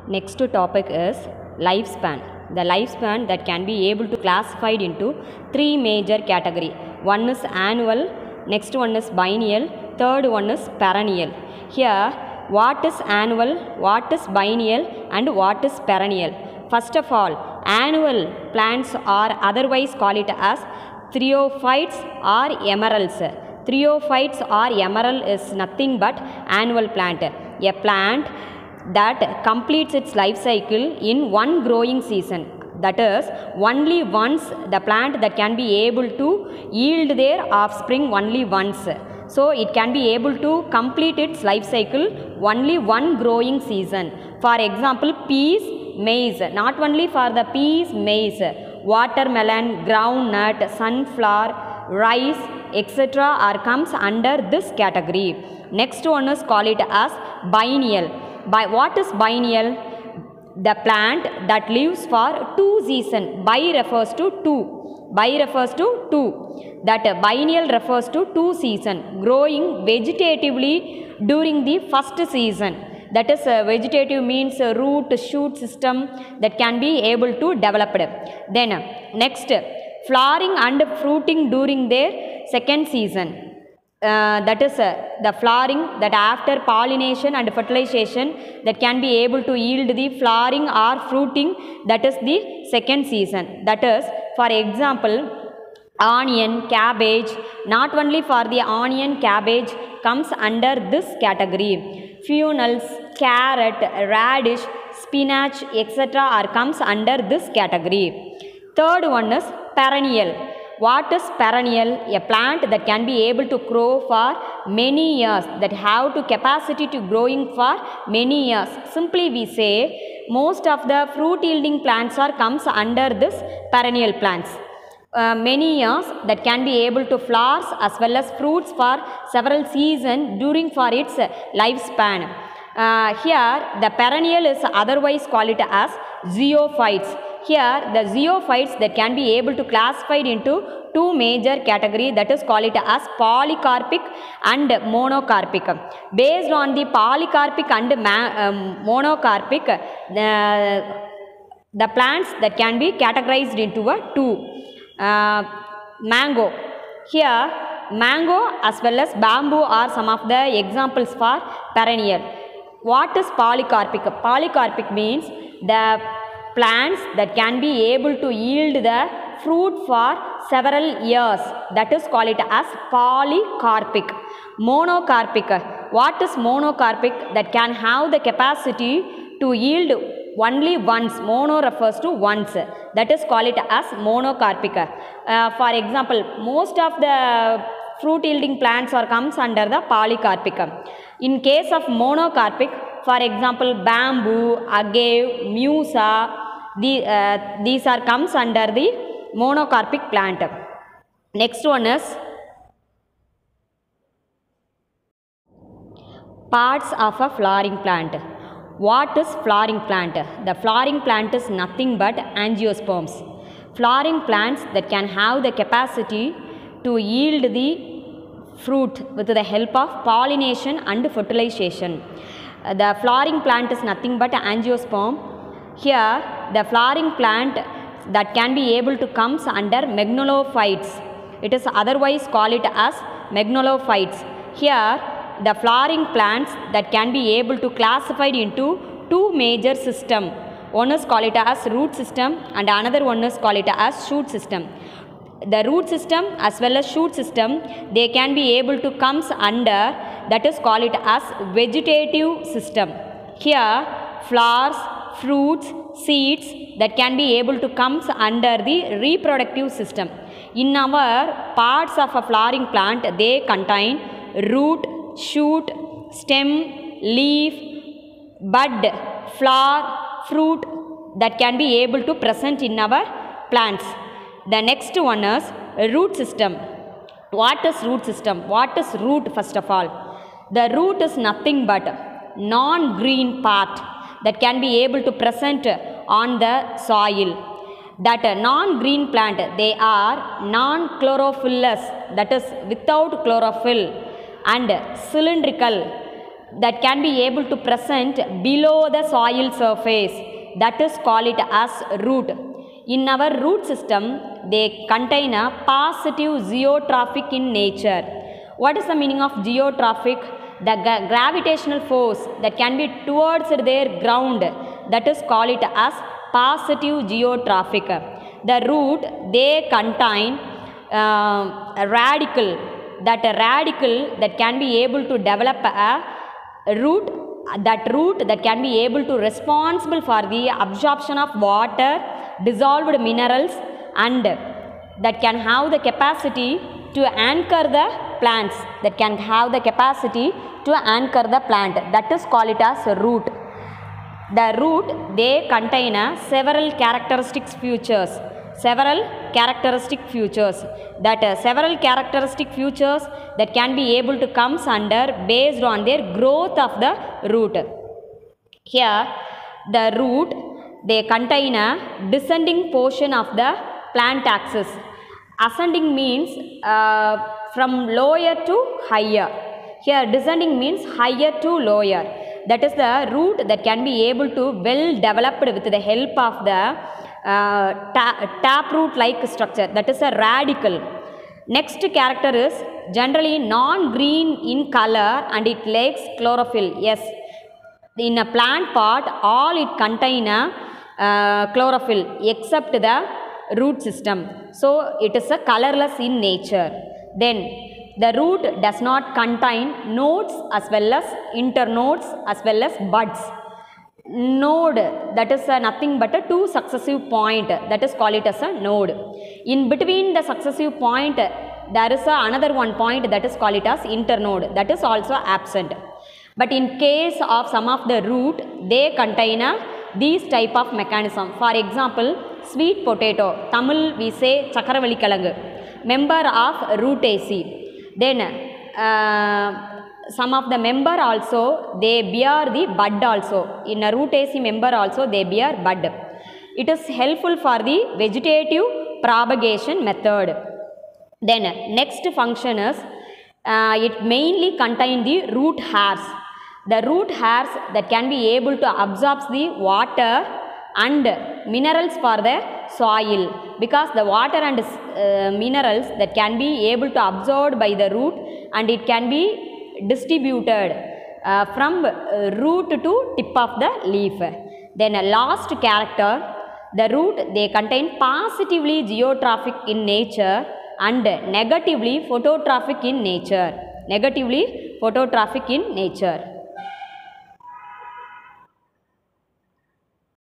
Next topic is lifespan. The lifespan that can be able to classified into three major category. One is annual, next one is biennial, third one is perennial. Here, what is annual, what is biennial, and what is perennial? First of all, annual plants are otherwise call it as threophytes or emeralds. Threophytes or emerald is nothing but annual plant. A plant that completes its life cycle in one growing season. That is, only once the plant that can be able to yield their offspring only once. So, it can be able to complete its life cycle only one growing season. For example, peas, maize, not only for the peas, maize, watermelon, groundnut, sunflower, rice, etc. are comes under this category. Next one is call it as biennial. By what is biennial? The plant that lives for two seasons. Bi refers to two. Bi refers to two. That biennial refers to two seasons. Growing vegetatively during the first season. That is vegetative means root, shoot system that can be able to develop. Then next, flowering and fruiting during their second season. That is the flowering that after pollination and fertilization that can be able to yield the flowering or fruiting, that is the second season. That is, for example, onion, cabbage, not only for the onion, cabbage comes under this category. Fennels, carrot, radish, spinach, etc. are comes under this category. Third one is perennial. What is perennial? A plant that can be able to grow for many years, that have to capacity to growing for many years. Simply we say most of the fruit yielding plants are comes under this perennial plants. Many years that can be able to flowers as well as fruits for several seasons during for its lifespan. Here the perennial is otherwise called it as zoophytes. Here the zoophytes that can be able to classified into two major category, that is called it as polycarpic and monocarpic. Based on the polycarpic and monocarpic, the plants that can be categorized into a two. Mango. Here mango as well as bamboo are some of the examples for perennial. What is polycarpic? Polycarpic means the plants that can be able to yield the fruit for several years, that is call it as polycarpic. Monocarpic. What is monocarpic? That can have the capacity to yield only once. Mono refers to once, that is call it as monocarpic. For example, most of the fruit yielding plants are comes under the polycarpic. In case of monocarpic, for example, bamboo, agave, musa, these are comes under the monocarpic plant. Next one is parts of a flowering plant. What is flowering plant? The flowering plant is nothing but angiosperms. Flowering plants that can have the capacity to yield the fruit with the help of pollination and fertilization. The flowering plant is nothing but angiosperm. Here the flowering plant that can be able to comes under megnolophytes. It is otherwise call it as megnolophytes. Here the flowering plants that can be able to classified into two major system. One is call it as root system and another one is call it as shoot system. The root system as well as shoot system, they can be able to comes under, that is call it as vegetative system. Here flowers, fruits, seeds that can be able to comes under the reproductive system. In our parts of a flowering plant, they contain root, shoot, stem, leaf, bud, flower, fruit that can be able to present in our plants. The next one is root system. What is root system? What is root first of all? The root is nothing but non-green part that can be able to present on the soil. That non-green plant, they are non-chlorophyllous, that is without chlorophyll, and cylindrical, that can be able to present below the soil surface, that is call it as root. In our root system, they contain a positive geotrophic in nature. What is the meaning of geotrophic? The gravitational force that can be towards their ground, that is call it as positive geotrophic. The root, they contain a radical that can be able to develop a root that can be able to responsible for the absorption of water, dissolved minerals, and that can have the capacity to anchor the plants, that is call it as root. The root, they contain several characteristic features, several characteristic features that can be able to comes under based on their growth of the root. Here the root, they contain a descending portion of the plant axis. Ascending means from lower to higher. Here descending means higher to lower. That is the root that can be able to well developed with the help of the taproot like structure, that is a radical. Next character is generally non-green in color and it lacks chlorophyll. Yes, in a plant part all it contain chlorophyll except the root system, so it is a colorless in nature. Then the root does not contain nodes as well as internodes as well as buds. Node, that is nothing but a two successive point, that is call it as a node. In between the successive point there is another one point, that is call it as internode, that is also absent. But in case of some of the root, they contain these type of mechanism. For example, sweet potato, Tamil we say Chakravalikalangu, member of Rootaceae. Then some of the member also they bear the bud also. In a Rootaceae member also they bear bud. It is helpful for the vegetative propagation method. Then next function is it mainly contain the root hairs. The root hairs that can be able to absorb the water and minerals for the soil, because the water and minerals that can be able to absorbed by the root and it can be distributed from root to tip of the leaf. Then last character, the root, they contain positively geotrophic in nature and negatively phototrophic in nature.